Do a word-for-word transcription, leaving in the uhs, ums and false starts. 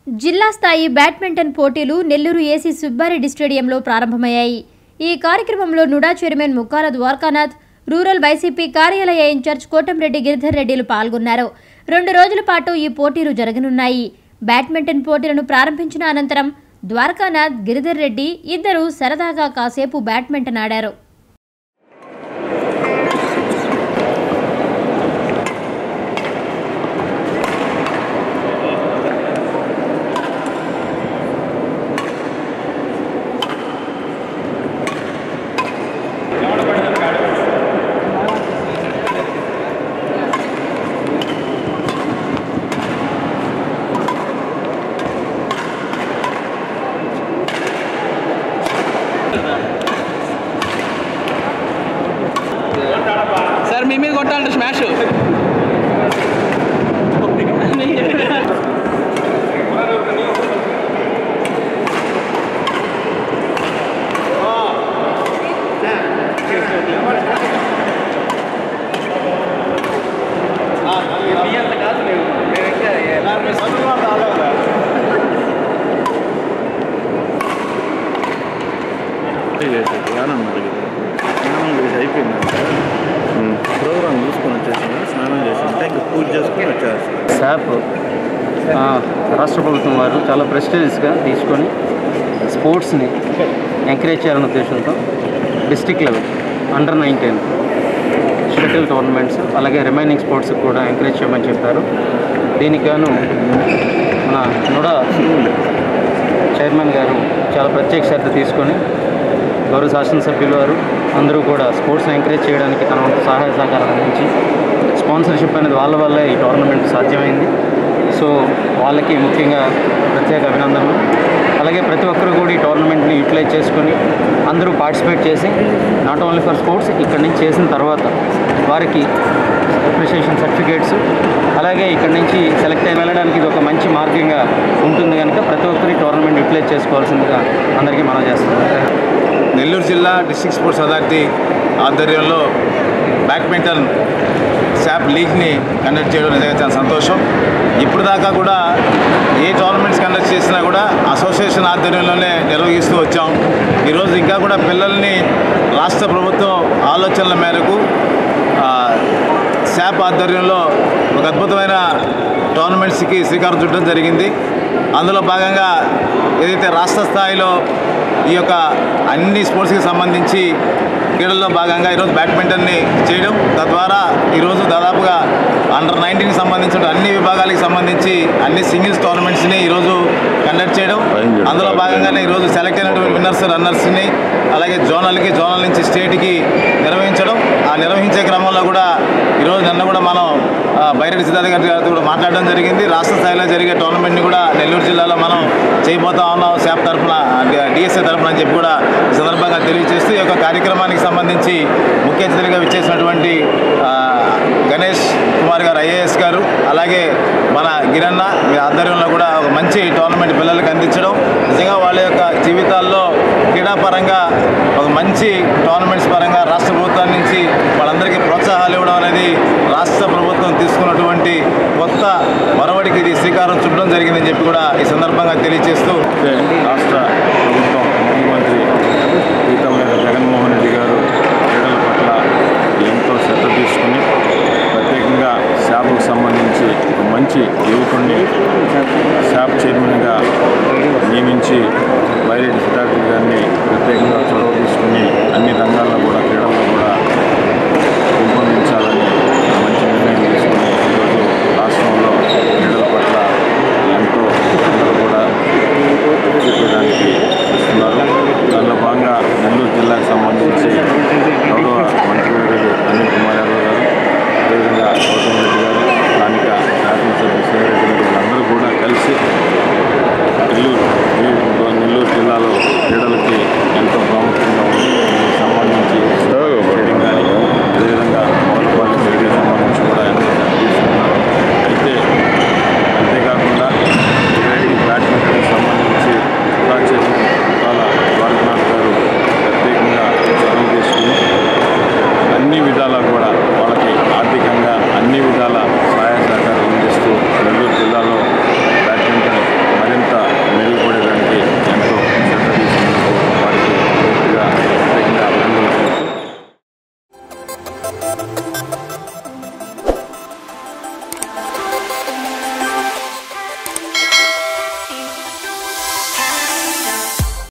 జిల్లా స్థాయి బ్యాడ్మింటన్ పోటీలు నెల్లూరు ఏసీ సుబ్బారెడ్డి స్టేడియంలో ప్రారంభమయ్యాయి। ఈ కార్యక్రమంలో NUDA chairman Mukkala Dwarakanath, rural YCP కార్యాలయ ఇన్ఛార్జ్ కోటంరెడ్డి గిరిధర్ రెడ్డిలు పాల్గొన్నారు। రెండు రోజుల పాటు ఈ పోటీలు జరగనున్నాయి। బ్యాడ్మింటన్ పోటీలను ప్రారంభించిన అనంతరం ద్వారకానాథ్, గిరిధర్ రెడ్డి ఇద్దరు సరదాగా కాసేపు బ్యాడ్మింటన్ ఆడారు। सर मी कोट्टाल स्मैश ప్రోగ్రామ్ చూసుకొని వచ్చేసి స్నానం చేసి ఇంకా పూజ చేసుకొని వచ్చారు। శాప్ రాష్ట్ర ప్రభుత్వం వారు చాలా ప్రెస్టీజియస్గా తీసుకొని స్పోర్ట్స్ని ఎంకరేజ్ చేయాలనే ఉద్దేశంతో district level under nineteen shuttle tournaments అలాగే రిమైనింగ్ స్పోర్ట్స్ కూడా ఎంకరేజ్ చేయమని చెప్పారు। దీనికి గాను మన నుడా చైర్మన్ గారు చాలా ప్రత్యేక శ్రద్ధ తీసుకొని గౌరవ శాసనసభ్యులు వారు అందరూ కూడా స్పోర్ట్స్ని ఎంకరేజ్ చేయడానికి తన వంతు సహాయ సహకారాలు అందించి స్పాన్సర్షిప్ అనేది వాళ్ళ వల్లే ఈ టోర్నమెంట్ సాధ్యమైంది। సో వాళ్ళకి ముఖ్యంగా ప్రత్యేక అభినందనలు। అలాగే ప్రతి ఒక్కరు కూడా ఈ టోర్నమెంట్ని యూటిలైజ్ చేసుకొని అందరూ పార్టిసిపేట్ చేసి నాట్ ఓన్లీ ఫర్ స్పోర్ట్స్ ఇక్కడి నుంచి చేసిన తర్వాత వారికి అప్రిషియేషన్ సర్టిఫికేట్స్ అలాగే ఇక్కడి నుంచి సెలెక్ట్ అయిన వెళ్ళడానికి ఇది ఒక మంచి మార్గంగా ఉంటుంది కనుక ప్రతి ఒక్కరి టోర్నమెంట్ యూటిలైజ్ చేసుకోవాల్సిందిగా అందరికీ మనం చేస్తున్నాం। నెల్లూరు జిల్లా డిస్ట్రిక్ట్ స్పోర్ట్స్ అథారిటీ ఆధ్వర్యంలో బ్యాడ్మింటన్ శాప్ లీగ్ని కండక్ట్ చేయడం నిజంగా చాలా సంతోషం। ఇప్పుడు దాకా కూడా ఏ టోర్నమెంట్స్ కండక్ట్ చేసినా కూడా అసోసియేషన్ ఆధ్వర్యంలోనే నిర్వహిస్తూ వచ్చాం। ఈరోజు ఇంకా కూడా పిల్లల్ని రాష్ట్ర ప్రభుత్వం ఆలోచనల మేరకు శాప్ ఆధ్వర్యంలో ఒక అద్భుతమైన టోర్నమెంట్స్కి శ్రీకారం చుట్టడం జరిగింది। అందులో భాగంగా ఏదైతే రాష్ట్ర స్థాయిలో ఈ యొక్క అన్ని స్పోర్ట్స్కి సంబంధించి క్రీడల్లో భాగంగా ఈరోజు బ్యాడ్మింటన్ని చేయడం, తద్వారా ఈరోజు దాదాపుగా అండర్ నైన్టీన్కి సంబంధించిన అన్ని విభాగాలకు సంబంధించి అన్ని సింగిల్స్ టోర్నమెంట్స్ని ఈరోజు కండక్ట్ చేయడం, అందులో భాగంగానే ఈరోజు సెలెక్ట్ అయినటువంటి విన్నర్స్ రన్నర్స్ని అలాగే జోనల్కి జోనల్ నుంచి స్టేట్కి నిర్వహించడం, ఆ నిర్వహించే క్రమంలో కూడా ఈరోజు నిన్న కూడా మనం బైరెడ్డి సిద్ధార్థ గారితో కూడా మాట్లాడడం జరిగింది। రాష్ట్ర స్థాయిలో జరిగే టోర్నమెంట్ని కూడా నెల్లూరు జిల్లాలో మనం చేయబోతా ఉన్నాం శాప్ తరఫున, డిఎస్ఏ తరఫున అని చెప్పి కూడా ఈ సందర్భంగా తెలియజేస్తూ ఈ యొక్క కార్యక్రమానికి సంబంధించి ముఖ్య అతిథిగా విచ్చేసినటువంటి గణేష్ కుమార్ గారు ఐఏఎస్ గారు అలాగే మన గిరన్న మీ ఆధ్వర్యంలో కూడా ఒక మంచి టోర్నమెంట్ పిల్లలకు అందించడం నిజంగా వాళ్ళ యొక్క జీవితాల్లో క్రీడాపరంగా ఒక మంచి టోర్నమెంట్స్ పరంగా రాష్ట్ర ప్రభుత్వం నుంచి వాళ్ళందరికీ ప్రోత్సాహాలు ఇవ్వడం అనేది రాష్ట్ర ప్రభుత్వం తీసుకున్నటువంటి కొత్త మరవడికి ఇది శ్రీకారం చుట్టడం జరిగిందని చెప్పి కూడా ఈ సందర్భంగా తెలియజేస్తూ రాష్ట్ర ప్రభుత్వం ముఖ్యమంత్రి ప్రీతం జగన్మోహన్ రెడ్డి గారు క్రీడల పట్ల ఎంతో శ్రద్ధ తీసుకుని ప్రత్యేకంగా శాప్కు సంబంధించి ఒక మంచి యువకుడిని శాప్ చైర్మన్గా నియమించి బైరెడ్డి సిద్ధార్థ గారిని ప్రత్యేకంగా చొరవ తీసుకుని అన్ని రంగాల్లో కూడా క్రీడ